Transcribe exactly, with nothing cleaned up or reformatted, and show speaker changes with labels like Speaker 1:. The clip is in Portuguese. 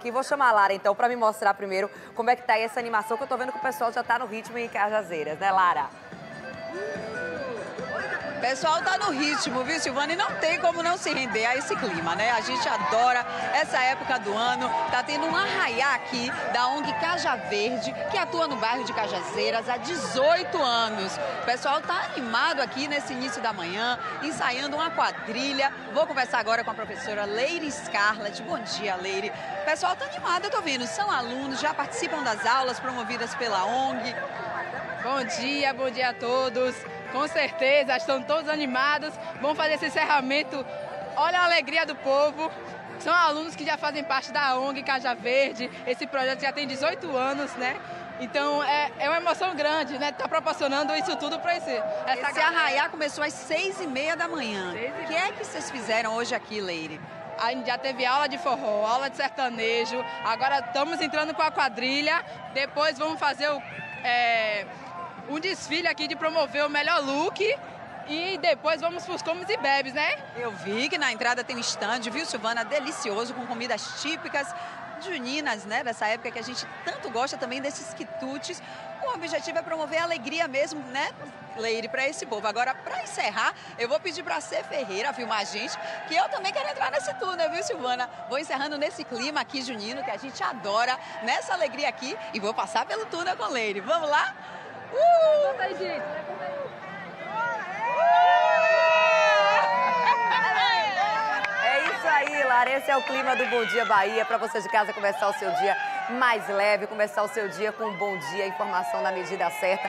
Speaker 1: aqui. Vou chamar a Lara, então, para me mostrar primeiro como é que tá aí essa animação, que eu tô vendo que o pessoal já tá no ritmo em Cajazeiras, né, Lara?
Speaker 2: O pessoal tá no ritmo, viu, Silvana? E não tem como não se render a esse clima, né? A gente adora essa época do ano. Tá tendo um arraiá aqui da O N G Caja Verde, que atua no bairro de Cajazeiras há dezoito anos. O pessoal tá animado aqui nesse início da manhã, ensaiando uma quadrilha. Vou conversar agora com a professora Leire Scarlett. Bom dia, Leire. O pessoal tá animado, eu tô vendo. São alunos, já participam das aulas promovidas pela O N G.
Speaker 3: Bom dia, bom dia a todos. Com certeza, estão todos animados. Vamos fazer esse encerramento. Olha a alegria do povo. São alunos que já fazem parte da O N G Caja Verde. Esse projeto já tem dezoito anos, né? Então é, é uma emoção grande, né? Tá proporcionando isso tudo para esse.
Speaker 2: Essa esse arraiá começou às seis e meia da manhã. O que é que vocês fizeram hoje aqui, Leire?
Speaker 3: A gente já teve aula de forró, aula de sertanejo. Agora estamos entrando com a quadrilha. Depois vamos fazer o, é, um desfile aqui de promover o melhor look. E depois vamos para os comes e bebes, né?
Speaker 2: Eu vi que na entrada tem um stand, viu, Silvana? Delicioso, com comidas típicas juninas, né? Dessa época que a gente tanto gosta também desses quitutes. O objetivo é promover a alegria mesmo, né, Leire, para esse povo. Agora, para encerrar, eu vou pedir para a C Ferreira filmar a gente, que eu também quero entrar nesse túnel, viu, Silvana? Vou encerrando nesse clima aqui junino, que a gente adora, nessa alegria aqui, e vou passar pelo túnel com Leire. Vamos lá? Uh!
Speaker 3: Conta aí, gente.
Speaker 1: É isso aí, Lara. Esse é o clima do Bom Dia Bahia, para você de casa começar o seu dia mais leve, começar o seu dia com um bom dia, informação na medida certa.